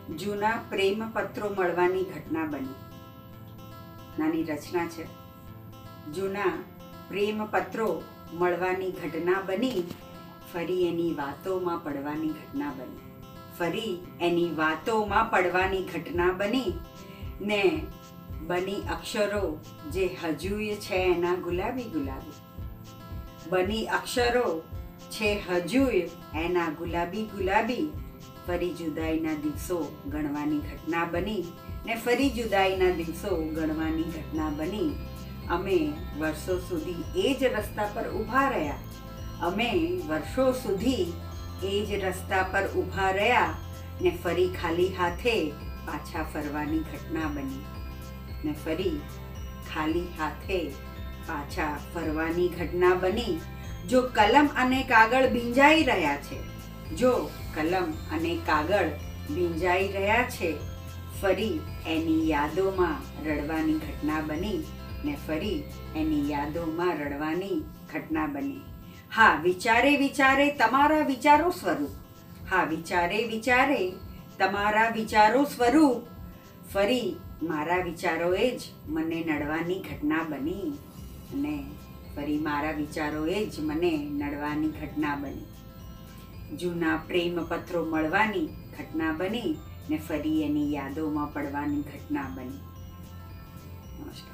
જૂના પ્રેમ પત્રો મળવાની ઘટના બની. નાની રચના છે. જૂના પ્રેમ પત્રો મળવાની ઘટના બની, ફરી એની વાતોમાં પડવાની ઘટના બની. ફરી એની વાતોમાં પડવાની ઘટના બની ને બની અક્ષરો જે હજુય છે એના ગુલાબી ગુલાબી. બની અક્ષરો છે હજુય એના ગુલાબી ગુલાબી. ફરી જુદાઈના દિવસો ગણવાની ઘટના બની ને ફરી જુદાઈના દિવસો ગણવાની ઘટના બની. અમે વર્ષો સુધી એ જ રસ્તા પર ઊભા રહ્યા. અમે વર્ષો સુધી એ જ રસ્તા પર ઊભા રહ્યા ને ફરી ખાલી હાથે પાછા ફરવાની ઘટના બની. ને ફરી ખાલી હાથે પાછા ફરવાની ઘટના બની. જો કલમ અને કાગળ ભીંજાઈ રહ્યા છે, જો કલમ અને કાગળ ભીંજાઈ રહ્યા છે, ફરી એની યાદોમાં રડવાની ઘટના બની ને ફરી એની યાદોમાં રડવાની ઘટના બની. હા, વિચારે વિચારે તમારા વિચારો સ્વરૂપ. હા, વિચારે વિચારે તમારા વિચારો સ્વરૂપ. ફરી મારા વિચારોએ જ મને નડવાની ઘટના બની અને ફરી મારા વિચારોએ જ મને નડવાની ઘટના બની. જૂના પ્રેમ પત્રો મળવાની ઘટના બની ને ફરી એની યાદોમાં પડવાની ઘટના બની. નમસ્કાર.